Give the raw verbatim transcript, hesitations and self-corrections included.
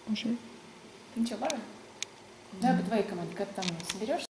Уже. Ничего, пора? Да, bet vai, ka man kad tam соберешь